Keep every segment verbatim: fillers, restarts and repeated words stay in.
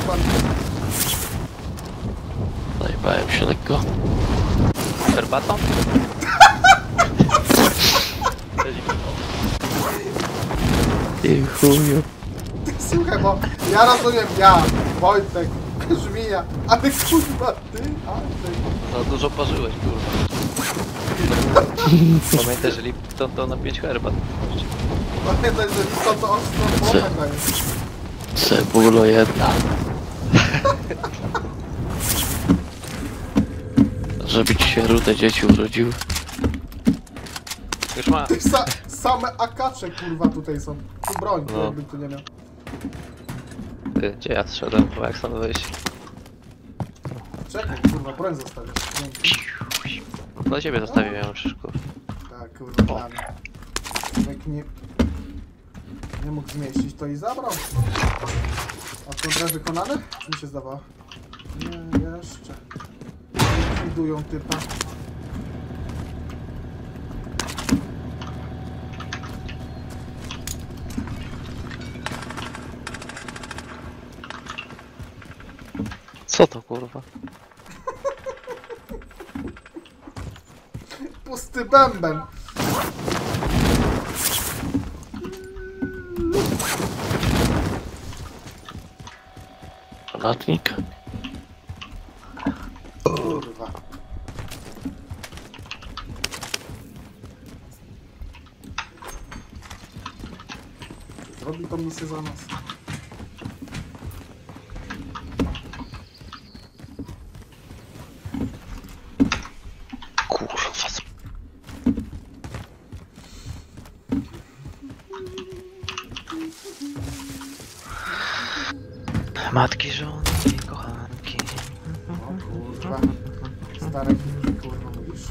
pan. Zajebałem się lekko. Herbatą? Ty chuju. Ty, słuchaj, bo ja rozumiem, ja, Wojtek, Żmija, ale kurwa, ty, Andrzej. No dużo parzyłeś, kurwa. Pamiętaj, że Lipton to na pięć herbat. Pamiętaj, że to to ostro pomagał. Cebulo jedna. Żeby ci się rude dzieci urodziły. Już ma... Ty, sa, same akacze kurwa tutaj są. Tu broń, No. jakby tu nie miał. Ty, gdzie ja zszedłem, bo jak stąd wyjść? Czekaj, kurwa, broń zostawiasz. Dzięki. Dla ciebie zostawiłem ją, Krzyszku. Tak, kurwa, dla mnie. Jak nie... Nie mógł zmieścić, to i zabrał. A to grę wykonane? Czy mi się zdawało? Nie, jeszcze. Likwidują typa. Co to, kurwa? Pusty bęben. Granatnik? Kurwa. Zrobi to misję za nas. Kurwa. Matki, żony i kochanki. O kurwa. Stare hity, kurwa, mówisz.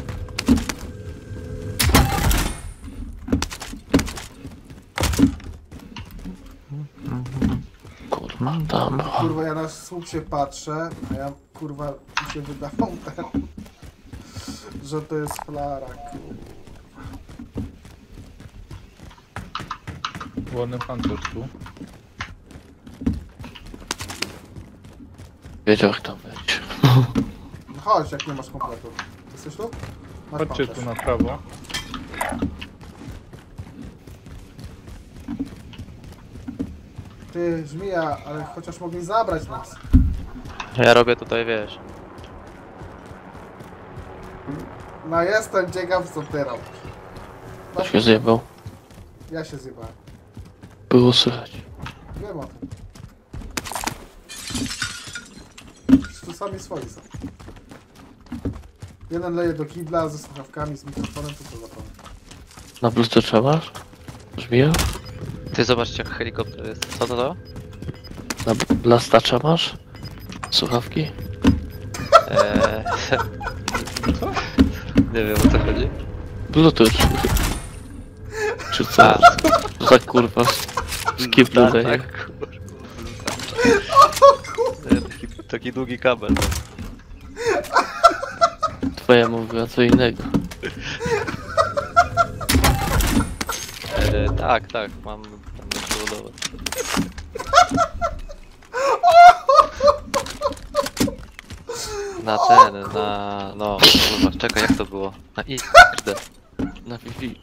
Kurwa, tam. Kurwa, ja na słup się patrzę, a ja, kurwa, mi się wydawał ten, że to jest flara, kurwa. Wolny pancerz tu. Wiedział jak tam być. No chodź, jak nie masz kompletu. Jesteś tu? Masz Chodźcie pancerz. tu na prawo. Ty, żmija, ale chociaż mogli zabrać nas. Ja robię tutaj, wiesz. No jestem ciekaw, co ty robisz. To się zjebał. Ja się zjebałem. Było słychać. Wiem o tym. Tu sami swoi są. Jeden leje do kibla ze słuchawkami, z mikrofonem, co to za pan? Na bluetooth masz? Żmija? Ty zobaczcie, jak helikopter jest. Co to to? Na blastacza masz? Słuchawki? Eee... Nie wiem, o co chodzi. Bluetooth. Czy co? A. Co za kurwa? Z kiblu Tak, daje. tak, kurwa. Nie, Taki, taki długi kabel. Twoja mówiła co innego. Eee, tak, tak, mam tam przeładować. Na ten, na... no, kurwa, czekaj, jak to było? Na i... kurde. Na Wi-Fi.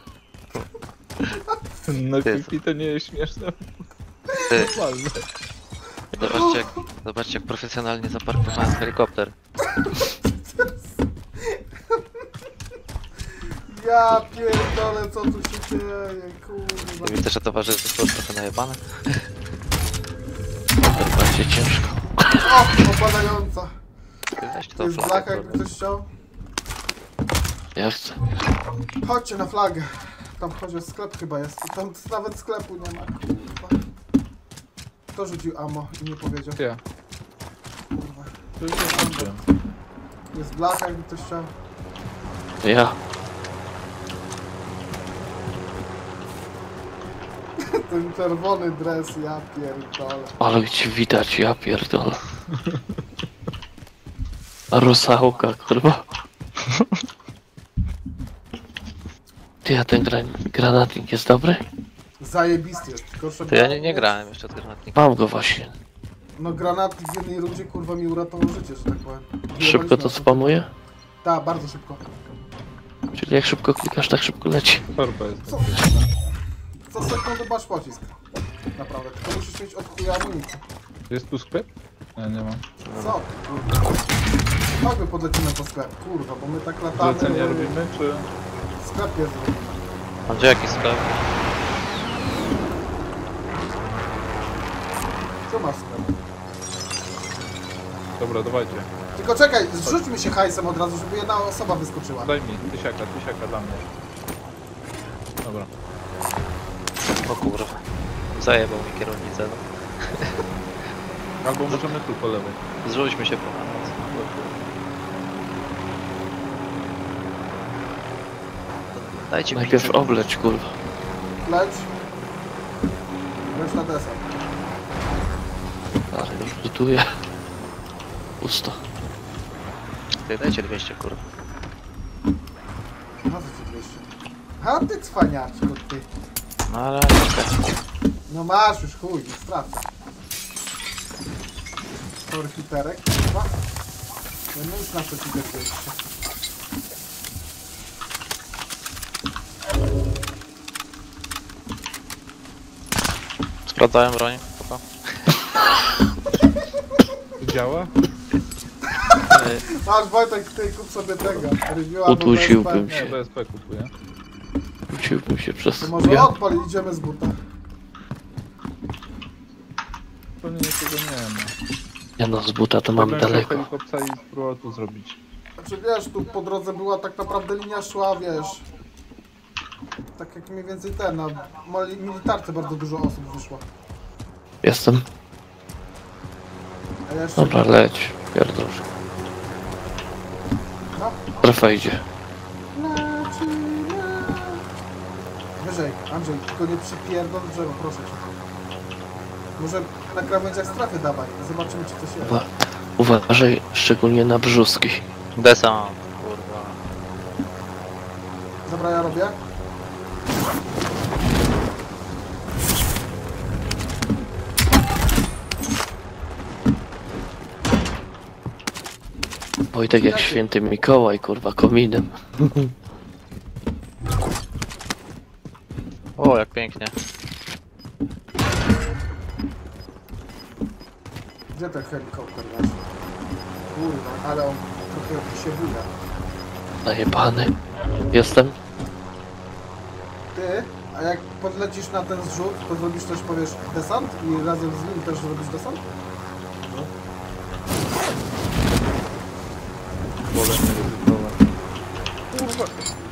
No Ty, Wi-Fi to nie jest śmieszne. Ty, Normalne. zobaczcie jak, zobaczcie jak profesjonalnie zaparkowałem helikopter. Ja pierdolę, co tu się dzieje, kurwa. Nie widzę, że towarzystwo jest trochę najebane. Chyba się ciężko. O, opadająca. Ty weź To to jest flagę, blaka, jakby kurwa. ktoś chciał. Ja chcę. Chodźcie na flagę. Tam chociaż sklep chyba jest. Tam nawet sklepu nie ma, kurwa. Kto rzucił ammo i nie powiedział? Ja. Kurwa. To już jest dobrze. Jest blaka, jakby ktoś chciał. Ja. Ten czerwony dres, ja pierdolę. Ale cię widać, ja pierdolę. Rusałka, kurwa. Ty, a ten gran granatnik jest dobry? Zajebisty jest, tylko żeby... To ja nie, nie grałem jeszcze od granatnika. Mam go właśnie. No granat w jednej rundzie kurwa mi uratował życie, że tak powiem. Szybko to spamuje? Tak, bardzo szybko. Czyli jak szybko klikasz, tak szybko leci. Torba jest. Co? Co sekundę masz pocisk. Naprawdę, tylko musisz mieć od chuja amunicję. Jest tu sklep? Nie, nie mam. Co ty, kurwa? Chodźmy podlecimy po sklep, kurwa, bo my tak latamy. Zlecenie robimy, czy... Sklep jest zrobimy. A gdzie jaki sklep? Co masz sklep? Dobra, dawajcie. Tylko czekaj, zrzućmy się hajsem od razu, żeby jedna osoba wyskoczyła. Daj mi, tysiaka, tysiaka dla mnie. Dobra. O kurwa. Zajebał mi kierownicę, no. Albo możemy tu po lewej. Zrzućmy się po nas. Dajcie mi Najpierw chwilę. obleć, kurwa. Leć. Leć na desant. Ale już lutuję. Pusto. Ty dajcie dwieście kurwa. No co ci dwieście? A ty cwaniaczku, ty. No ale okej. No masz już chuj, nie stracę. Torhiterek, kurwa. No już na co ci dwieście. Sprawdzałem broń. Chyba. Działa? Masz Wojtek, ty kup sobie tego. Review albo Utuciłbym B S P. Nie, się. B S P kupuję. Wróciłbym się przez... To może Ja. odpal i idziemy z buta. Pewnie niczego nie ma. Ja no z buta to mam Potem daleko. helikoptera i spróbował tu zrobić. Znaczy wiesz, tu po drodze była tak naprawdę linia szła, wiesz. Tak jak mniej więcej ten, na mali- militarce bardzo dużo osób wyszło. Jestem. A ja jeszcze... Dobra, leć. Pierdol. No. Strefa idzie. Lecimy. Wyżej, Andrzej, tylko nie przypierdol drzewo, proszę cię. Może na krawędziach strefy dawaj, zobaczymy czy coś jest. Uwa uważaj szczególnie na brzuski. Desant, kurwa. Dobra, ja robię. Wojtek jak święty Mikołaj, kurwa, kominem. O, jak pięknie. Gdzie ten helikopter nasz? Kurwa, ale on trochę się buja. Najebany. Jestem. Ty, a jak podlecisz na ten zrzut, to zrobisz też, powiesz, desant i razem z nim też zrobisz desant? No. Wolę nie ryzykować. Kurwa.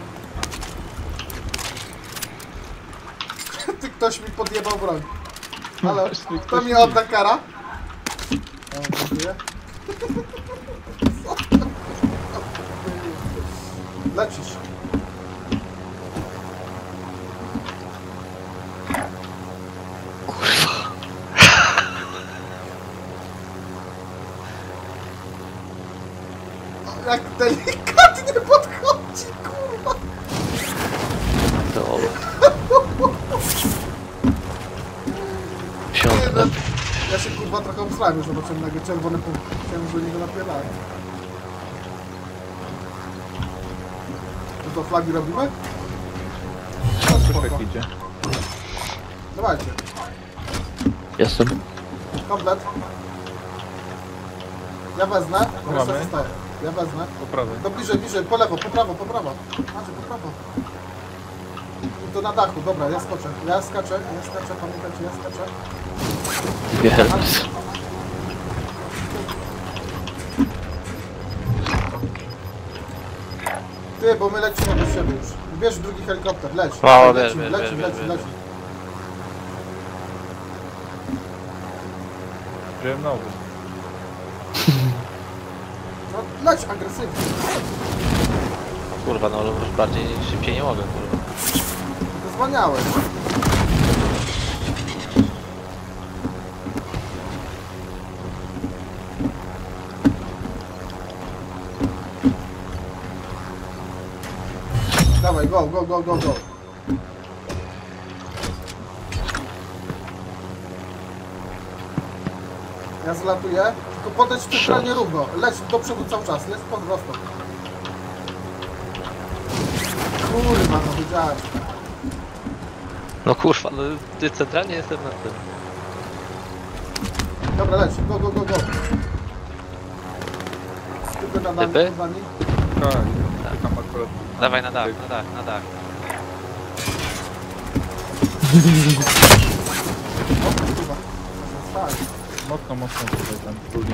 Ty ktoś mi podjebał broń. Halo, Właśnie kto ktoś mi mi- odda kara? O, dziękuję. Co to? Lecisz. Kurwa. O, jak delikatnie podchodzi, kurwa. To... Nie, Siądę. no, ja się kurwa trochę obsrałem, już zobaczyłem nagle czerwony punkt. Chciałem, że do niego napierdałem. To co, flagi robimy? No spoko. Tak idzie. Dawajcie. Jestem. Komplet. Ja wezmę, reszta Mamy. zostaje. Ja wezmę. Po prawej. No bliżej, bliżej, po lewo, po prawo, po prawo. Macie, po prawo. I to na dachu, dobra, ja skoczę. Ja skaczę, ja skaczę, pamiętajcie, ja skaczę. Wielc. Ty, bo my lecimy do siebie już. Bierz drugi helikopter, leć. O, Dawaj, bierz, lecimy, bierz, lecimy, bierz, lecimy, bierz. lecimy. Wziąłem nowy. No leć agresywnie. Kurwa, no już bardziej szybciej nie mogę, kurwa. To zwaniałeś. Dawaj, go, go, go, go, go. Ja zlatuję, tylko podejdź centralnie równo. Leć do przodu cały czas, leć pod prosto. Kurwa, no wiedziałem. No kurwa, no ty centralnie jestem na tym. Dobra, leć, go, go, go, go. Typy na Typy? pod nami. Tak, tam akurat. Dawaj na dach, na dach, na dach. O kurwa, tak. Mocno, mocno tutaj tam trudno.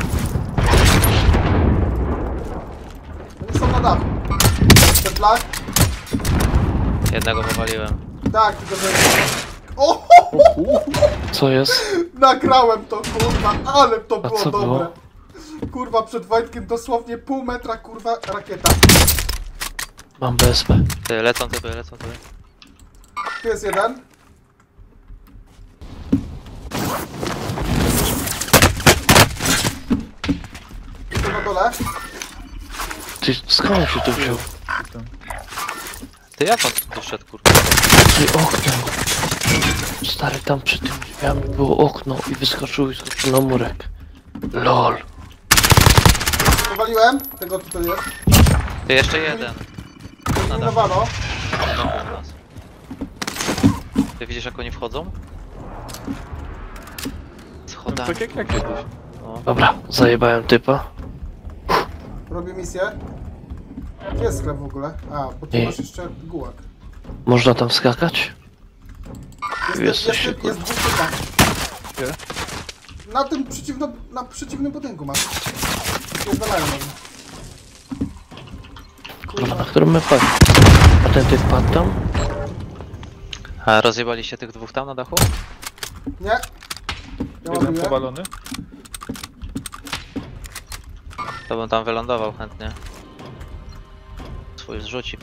Oni są na dachu. Ten blak? Jednego powaliłem. Tak, tylko że... O! Co jest? Nagrałem to, kurwa, ale to A było co dobre. było? Kurwa, przed Wojtkiem dosłownie pół metra, kurwa, rakieta. Mam B S P. Ty, lecą typy, lecą typy. Tu jest jeden. Tu na dole. Ty skąd się tu wziął? Tam. Ty, jak on tu szedł, kurwa? Ty okno. Stary, tam przy tym drzwiami było okno i wyskoczył i skoczył na murek. LOL. Powaliłem. Tego tutaj jest. Ty, jeszcze jeden. Na dachu, Minowano. na dachu u nas. Ty widzisz, jak oni wchodzą? No, Schodami. tak jak ja kiedyś. No. Dobra, zajebałem typa. Robię misję. Gdzie jest sklep w ogóle? A, bo tu Ej. masz jeszcze gułak. Można tam skakać? Jest, Jesteś jest, szybko. jest dwóch typa. Gdzie? Na tym przeciwno, na przeciwnym budynku masz. Pierdalają na mnie. Kurwa, na którym my padł? A ten typ padł tam? A rozjebaliście tych dwóch tam na dachu? Nie. Ja Jeden ładuję. powalony. To bym tam wylądował chętnie. Swój zrzucik.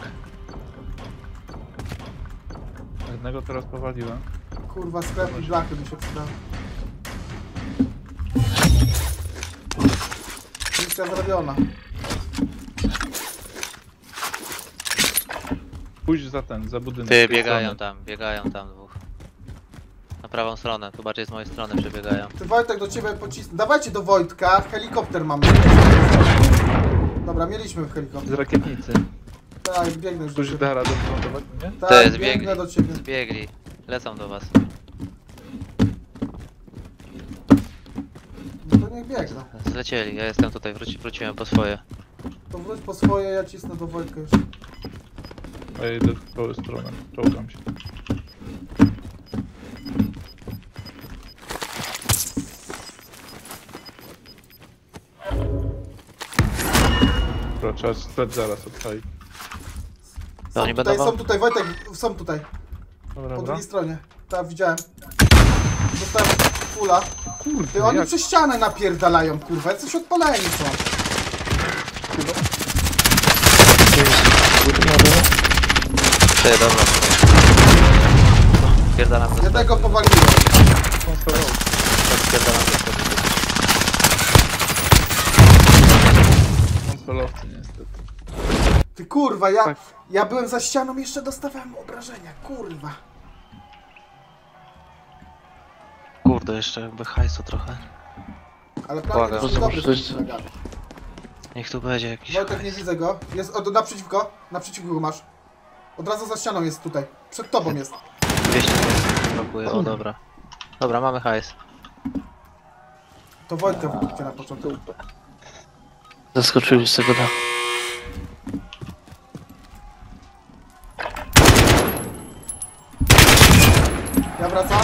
Jednego teraz powaliłem. Kurwa, sklep i blachy mi się przyda. Misja zrobiona. Pójdź za ten, za budynek. Ty, z tej biegają strony. tam, biegają tam dwóch. Na prawą stronę, tu bardziej z mojej strony przebiegają. Ty Wojtek, do ciebie pocisnę. Dawajcie do Wojtka, helikopter mamy. Dobra, mieliśmy helikopter. Z rakietnicy. Tak, biegnę już do Ktoś ciebie. da radę wylądować mnie? Tak, Ty, biegnę zbiegli. do ciebie. Zbiegli. Lecą do was. No to niech biegną. Zlecieli, ja jestem tutaj, wróci, wróciłem po swoje. To wróć po swoje, ja cisnę do Wojtka już. A ja idę w tą stronę. Czołgam się. Dobra, trzeba sklep zaraz odpalić. To oni Są będą tutaj, wam... są tutaj, Wojtek, są tutaj. Dobra, Po dobra. drugiej stronie. Tak, widziałem. Dostałem pula. Ty, Kurde, oni jak... przez ścianę napierdalają, kurwa. Coś odpaleni są. Gdzie jest? Góry na dole? Ty, dobra. Spierdalam do Jednego sklepu. powaliłem. Konsolował. Spierdalam do sklepu. Konsolowcy niestety. Ty kurwa, ja, Tak. ja byłem za ścianą, jeszcze dostawałem obrażenia, kurwa. Kurde, jeszcze jakby hajsu trochę. Ale Błagam. prawie jest Zobacz, dobry to jest- z tym nagany. Niech tu będzie jakiś Wojtek, nie hajs. widzę go. Jest od, naprzeciwko, naprzeciwko go masz. Od razu za ścianą jest tutaj. Przed tobą jest. dwieście brakuje, o dobra. Dobra, mamy hajs. To Wojtka wróćcie na początek. Zaskoczyli z tego dachu. Ja wracam.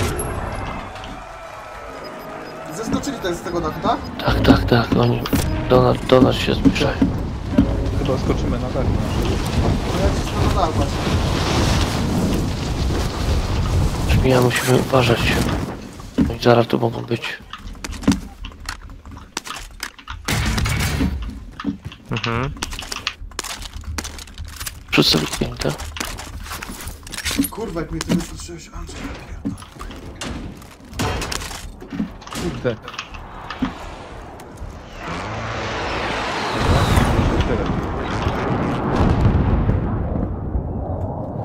Zeskoczyli to jest z tego dachu, tak? Tak, tak, tak, oni do nas, do nas się zbliżają. Chyba skoczymy na dach. No ja cisnę na dach właśnie. Czyli ja musimy uważać. Oni zaraz tu mogą być. Mhm. Wszyscy wytknięte. Kurwa, jak mnie ty wystraszyłeś, Andrzej. Kurde. Tyle.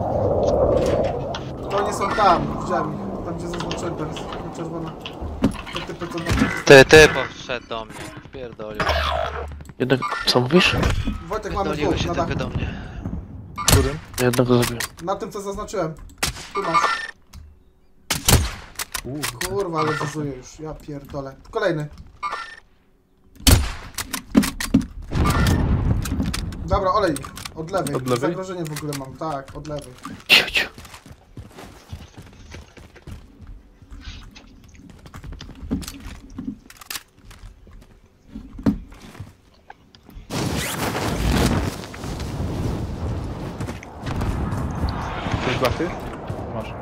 To oni są tam, widziałem ich. Tam gdzie zaznaczyłem, tam jest czerwona. Te typy co na Ty, ty powszedł do mnie. Pierdolił. Jednego, co mówisz? Wojtek, mamy Pierdoliły dwóch się na typy dachu. do mnie. Którym? Jednego zabiłem. Na tym co zaznaczyłem. Tu masz. Uuu, Kurwa, ale zuzuję już. Ja pierdolę. Kolejny. Dobra, olej. Od lewej. Od lewej? Zagrożenie w ogóle mam. Tak, od lewej. Ciu, ciu. Chcesz blachy? Masz.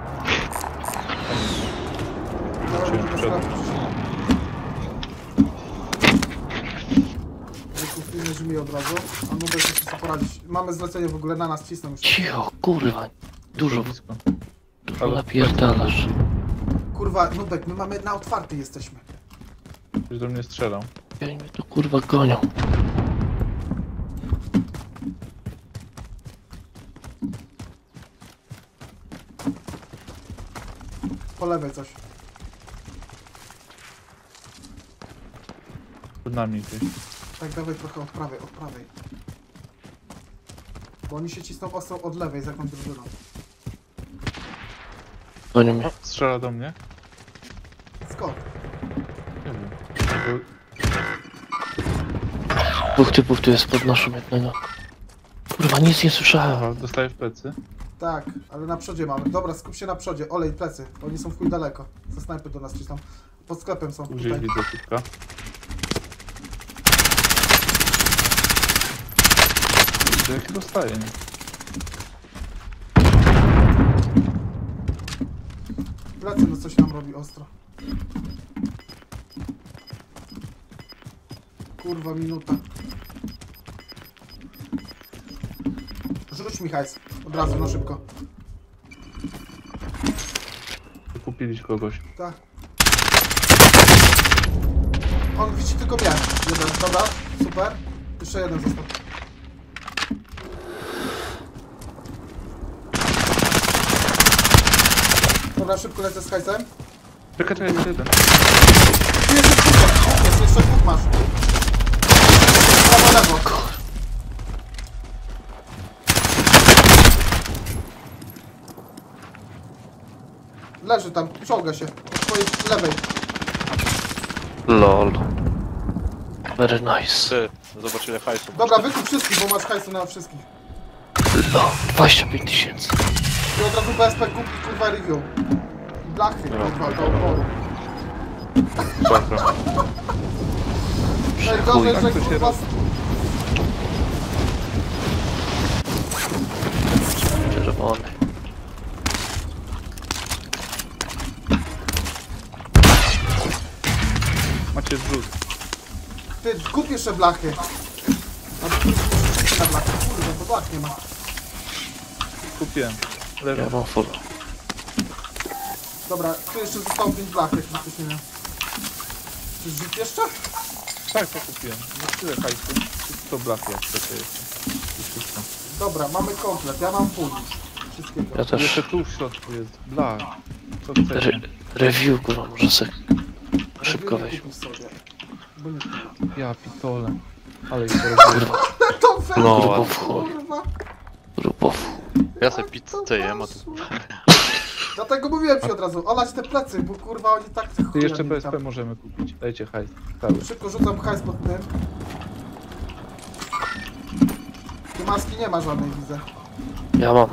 Dobra, Czy- tylko przed- sprawdzić. Wykupimy Jimmy od razu. A Nubek musi sobie poradzić. Mamy zlecenie w ogóle na nas, cisną już. Cicho, kurwa. Dużo, Blisko. dużo napierdalasz. Kurwa, Nubek, my mamy na otwarty jesteśmy. Ktoś do mnie strzelał. Ja mnie tu kurwa gonią. Po lewej coś. Przed nami gdzieś. Tak, dawaj trochę od prawej, od prawej. Bo oni się cisną ostro od lewej, z jakąś drużyną. Gonią mnie. O, strzela do mnie. Skąd? Nie wiem. Bo Dwóch typów tu jest pod naszą jednego. Kurwa, nic nie słyszałem. Aha, dostaję w plecy. Tak, ale na przodzie mamy. Dobra, skup się na przodzie. Olej plecy. Oni są w chuj daleko. Ze snajpy do nas cisną. Pod sklepem są Gdzieś tutaj. widzę typka. Widzę, jak dostaję. nie? Plecy, no coś nam robi ostro. Kurwa, minuta. Rzuć mi hajs. Od razu, no szybko. Kupiliś kogoś. Tak. On widzi tylko mnie. Jeden, dobra, super. Jeszcze jeden został. Dobra, szybko lecę z hajsem. Czekaj, czekaj, jeszcze jeden. Tu jest jeszcze dwóch, jest jeszcze dwóch masz. Prawo, lewo. Leży tam, czołga się. Po twojej lewej. Lol. Very nice. Ty, zobacz ile hajsu. Dobra, wykup wszystkich, bo masz hajsu na wszystkich. No, dwadzieścia pięć tysięcy. I od razu B S P kup i kurwa review. Blachy, kurwa, do oporu. Dobra. Najgorzej, tak że to się kurwa... robi. Czerwony. Macie zrzut. Ty, kup jeszcze blachy. A tu na blachy, kurwa, to blach nie ma. Kupiłem. Leży. Ja mam full. Dobra, tu jeszcze zostało pięć blach, jak ktoś nie miał. Czy rzut jeszcze? Tak, to kupiłem. No tyle hajsu. To blachy jak to jest. I wszystko. Dobra, mamy komplet, ja mam full. Wszystkiego. Ja też. Jeszcze tu w środku jest blach. Co chcesz? Re review, kurwa, może se szybko Review weź. kupisz sobie. Bo nie Ja pitole. Ale ich porobiłem. to we... No, Grubo ładnie. w chuj. kurwa. Grubo w chuj. Ja sobie pizzę jem, a tu... Dlatego mówiłem ci od razu, olać te plecy, bo kurwa oni tak te Ty chuja jeszcze nie P S P tam. możemy kupić. Dajcie hajs. Cały. Szybko rzucam hajs pod tym. Tu maski nie ma żadnej, widzę. Ja mam.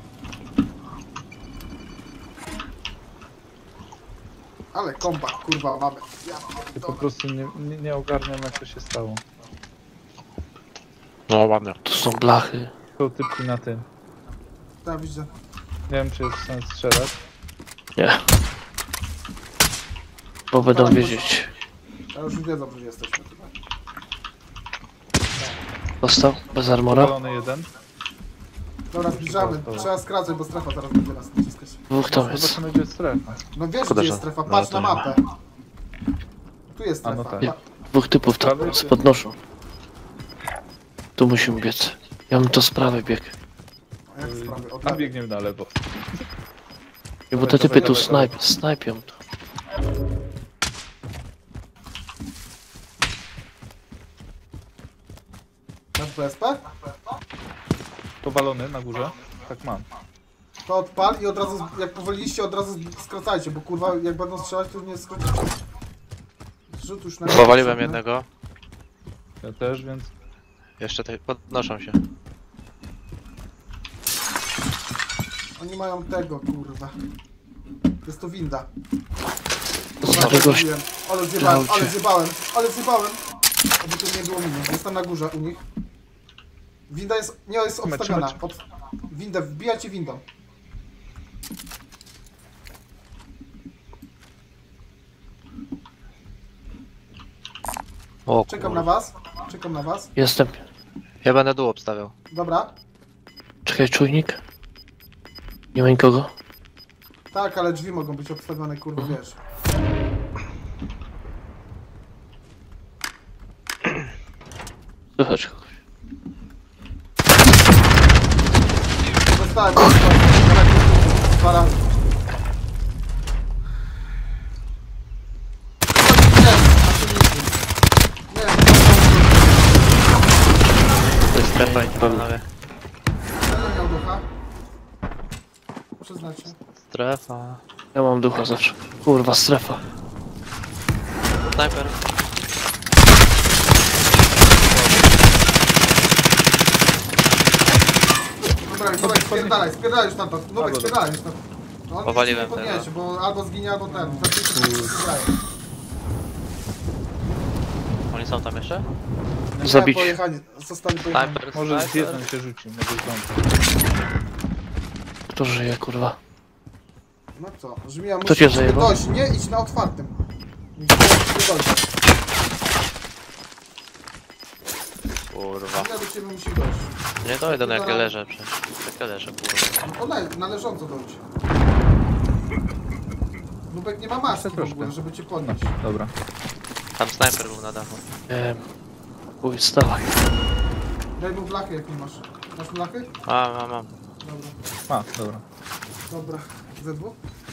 Ale kombat, kurwa, mamy. Ja Ja po pierdolę. prostu nie, nie, nie ogarniam jak to się stało. No ładnie. Tu są blachy. Są typki na tym. Tak, widzę. Nie wiem czy jest sens strzelać. Nie. Bo będą wiedzieć. Ja już wiedzą, że jesteśmy tutaj. Dostał? Bez armora? Powalony jeden. Dobra, zbliżamy. Trzeba skracać, bo strefa zaraz będzie nas naciskać. Dwóch tam jest. Zobaczymy gdzie jest strefa. No wiesz, Szkoda, gdzie że- jest strefa, no, patrz to na nie mapę. Tu jest A, no strefa. tak. Pa- Dwóch typów tam podnoszą. Tu musimy biec. Ja bym to z prawej biegł. A jak sprawy? Od Tam lewej. biegniemy na lewo. I bo te typy tu snajp, snajpią to. Masz B S P? Powalony na górze? Tak mam. To odpal i od razu, jak powoliliście, od razu skracajcie, bo kurwa, jak będą strzelać, to nie skrócicie. Rzut już na Powaliłem jednego. Ja też, więc... Jeszcze tutaj podnoszą się. Oni mają tego, kurwa. Jest to winda. Zostawię gość. Zrobiłem. Ale zjebałem, Aucie. ale zjebałem, ale zjebałem. Aby tu nie było miny. Jestem na górze u nich. Winda jest, nie jest Trzymaj, obstawiona. trzymaj. Ob... Windę, wbijajcie windą. O Czekam na kurwa. was. Czekam na was. Jestem. Ja będę dół obstawiał. Dobra. Czekaj, czujnik. Nie ma nikogo. Tak, ale drzwi mogą być obstawione, kurwa, wiesz. Słychać kogoś. Dostałem kurwa, dwa razy. Nie, nie, To jest strefa i panowie. nie miał ducha. Przyznacie. Strefa. Ja mam ducha zawsze. Kurwa, strefa. Snajper. Dobra, Nubek, spierdalaj, spierdalaj już stamtąd. Nubek, Albo spierdalaj już stamtąd. No, on Powaliłem nic nie podniesie, tego. bo albo zginie, albo ten. Zaczęcie Oni są tam jeszcze? Zabić. Pojechani, zostali pojechani. Snajper, Może z snajper. jednym się rzucił, może zdąży. Kto żyje, kurwa? No co, Żmija Kto cię musi zajebał? dojść, nie idź na otwartym. Musisz dojść. Kurwa. Żmija do ciebie musi dojść. Nie dojdę, no jak ja leżę przecież. Jak ja leżę, kurwa. No na, na leżąco dojdź. Nubek nie ma maski w troszkę. ogóle, żeby cię No, podnieść. dobra. Tam snajper był na dachu. Ehm. Chuj, stawaj. Daj mu blachy, jak nie masz. Masz blachy? A, mam, mam. Dobra. A, dobra. Dobra. Z dwóch?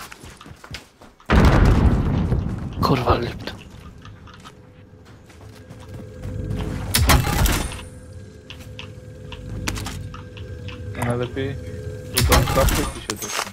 Kurwa, lipt. A najlepiej... Rzucam klapkę i się dotknę.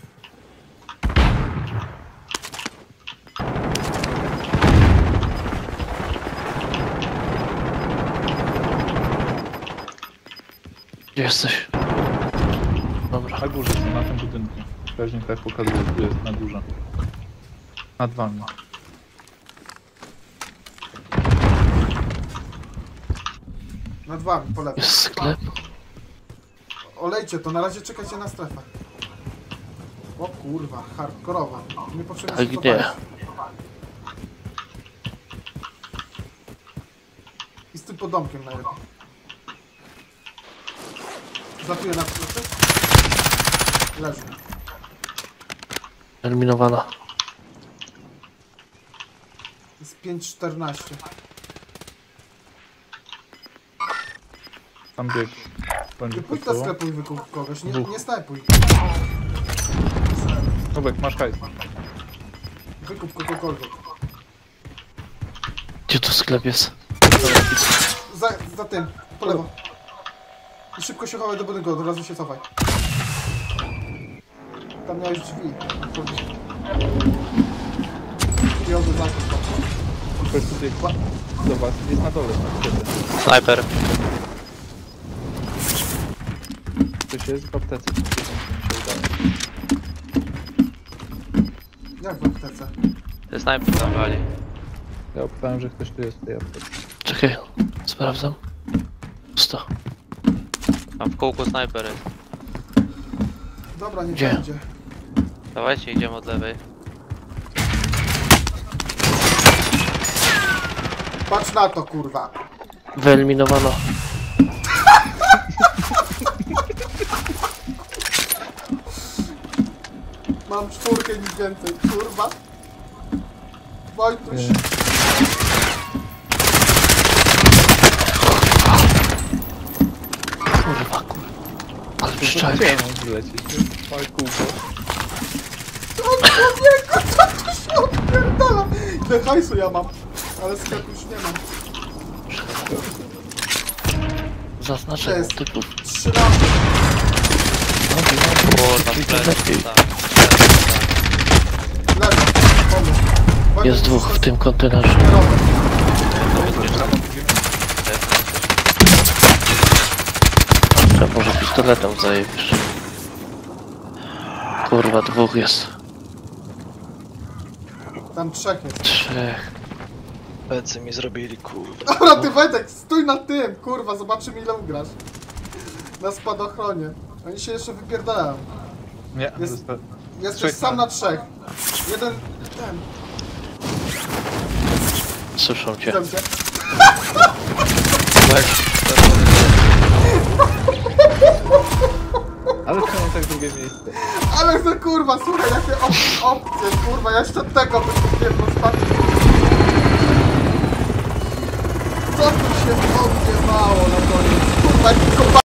Gdzie jesteś? Dobra. Na górze są, na tym budynku. Wskaźnik tak pokazuje, tu jest na górze. Nad wami. Nad wami, po lewej. Jest sklep. Olejcie to, na razie czekajcie na strefę. O kurwa, hardkorowa. Nie potrzebnie A się gdzie? cofać. I z tym podomkiem najlepiej. Zatuję na strefę. Leży. Eliminowana. Jest pięć czternaście. Tam bieg. Będzie Ty pójdź pod do tobą. sklepu i wykup kogoś, nie, Dwóch. nie snajpuj. Nubek, masz hajs. Wykup kogokolwiek. Gdzie tu sklep jest? Za, za tym, po lewo. I szybko się chowaj do budynku, od razu się cofaj. Tam miałeś drzwi. I oby zakup. Chodź tutaj do was. Jest na dole. Niestety. Snajper. Ktoś jest w aptece. Coś tam się udało. Jak w aptece? Ty snajper tam wali. Ja opytałem, że ktoś tu jest w tej aptece. Czekaj, sprawdzam. Pusto. Tam w kółku snajper jest. Dobra, nie Gdzie? będzie. Dawajcie, idziemy od lewej. Patrz na to, kurwa. Wyeliminowano. Mam czwórkę, nic więcej, kurwa. Wojtuś. Nie. Kurwa, kurwa. Ale przyczaił się. Chciałem wylecieć. Małe kółko. O człowieku, co tu się odpierdala? Ile hajsu ja mam? Ale sklepu już nie mam. zaznaczeniu Jest. typów. Trzy na... Nogi, nogi. Kurwa, I to plecy, lepiej. tak, plecy, tak. Lewo. Pomóż. Uwaga, Jest dwóch w tym kontenerze. Kierowy. Trzeba może pistoletem zajebiesz. Kurwa, dwóch jest. Tam trzech jest. Trzech. Plecy mi zrobili, kurwa. Dobra, ty Wojtek, stój na tym, kurwa, zobaczymy ile ugrasz. Na spadochronie. Oni się jeszcze wypierdalają. Nie, Jest- zosta- Jesteś Trzech sam na- na trzech. Jeden... ten. Słyszą cię. Widzę cię. Ale czemu tak drugie miejsce? Ale to kurwa, słuchaj, jakie op opcje, kurwa, ja jeszcze tego bym kupiłem, bo spadł. Co tu się odjebało na koniec? Kurwa, jaki